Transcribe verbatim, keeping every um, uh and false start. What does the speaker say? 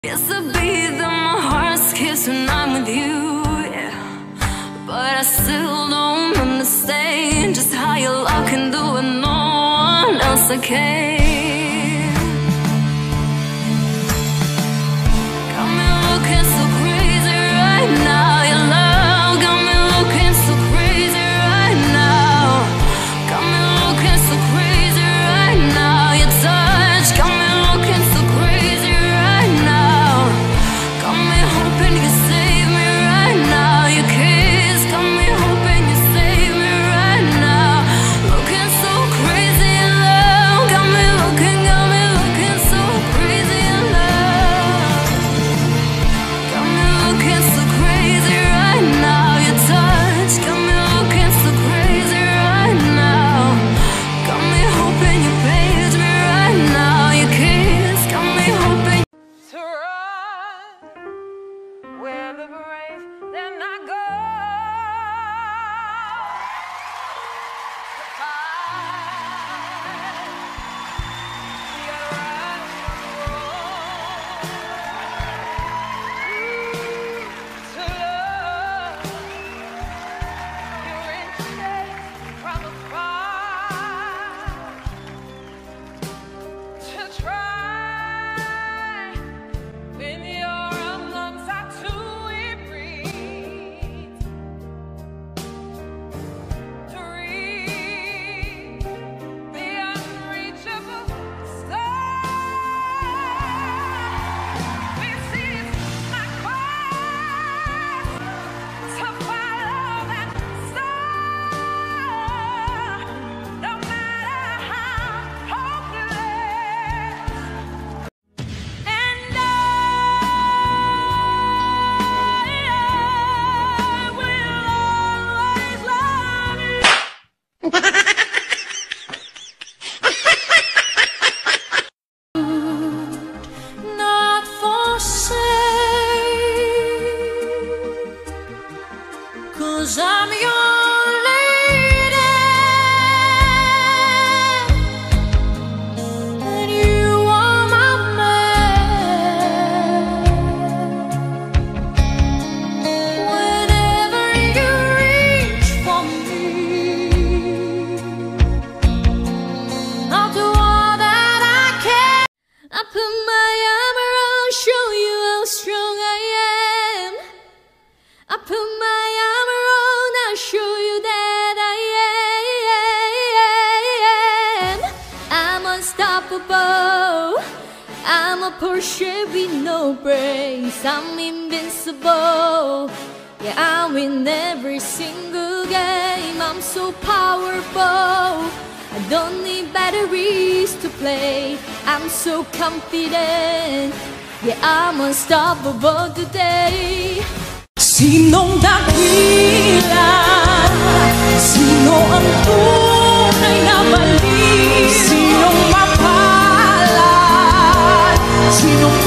It's the beat that my heart skips when I'm with you, yeah. But I still don't understand just how your love can do what no one else can. Got me looking so crazy right now. Your love got me looking so crazy right now. Got me looking so crazy right now. Your touch got me looking so crazy right now. Got me hoping you save me right now. Your kiss got me hoping you save me right now. Looking so crazy in love. Got me looking, got me looking so crazy in love. Got me looking so crazy right now. Your touch got me looking so crazy right now. Got me hoping you page me right now. Your kiss got me hoping to run where the brave then I go to fight. You gotta run to love. You're in chase from afar to try when your lungs are too weary to reach the unreachable star. This is my quest to follow that star, no matter how hopeless. And I will always love you. Not forsake, 'cause I'm your lady, and you are my man. Whenever you reach for me, I'll do all that I can. I put my arm around, show you how strong I am. I put my arm around, I'll show you that I am. I'm unstoppable. I'm a Porsche with no brakes. I'm invincible. Yeah, I win every single game. I'm so powerful. I don't need batteries to play. I'm so confident. Yeah, I'm unstoppable today. Sinong dakila? Sino ang tunay na mali? Sinong mapalad? Sinong